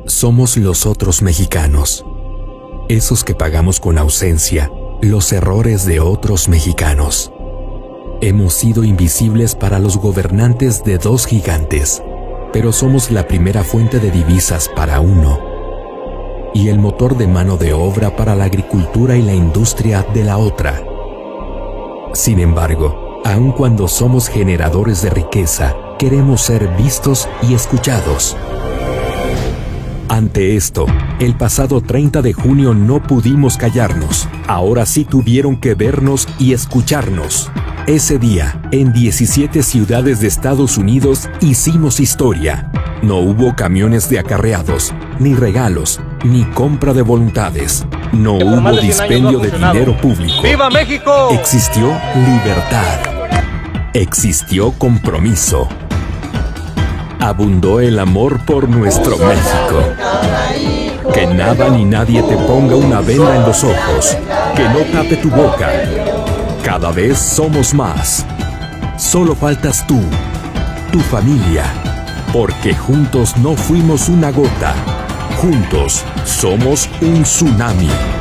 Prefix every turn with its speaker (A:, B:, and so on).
A: Somos los otros mexicanos, esos que pagamos con ausencia los errores de otros mexicanos. Hemos sido invisibles para los gobernantes de dos gigantes, pero somos la primera fuente de divisas para uno y el motor de mano de obra para la agricultura y la industria de la otra. Sin embargo, aun cuando somos generadores de riqueza, queremos ser vistos y escuchados. Ante esto, el pasado 30 de junio no pudimos callarnos. Ahora sí tuvieron que vernos y escucharnos. Ese día, en 17 ciudades de Estados Unidos, hicimos historia. No hubo camiones de acarreados, ni regalos, ni compra de voluntades. No hubo dispendio de dinero público.
B: ¡Viva México!
A: Existió libertad. Existió compromiso. Abundó el amor por nuestro México. Que nada ni nadie te ponga una venda en los ojos, que no tape tu boca. Cada vez somos más. Solo faltas tú, tu familia, porque juntos no fuimos una gota. Juntos somos un tsunami.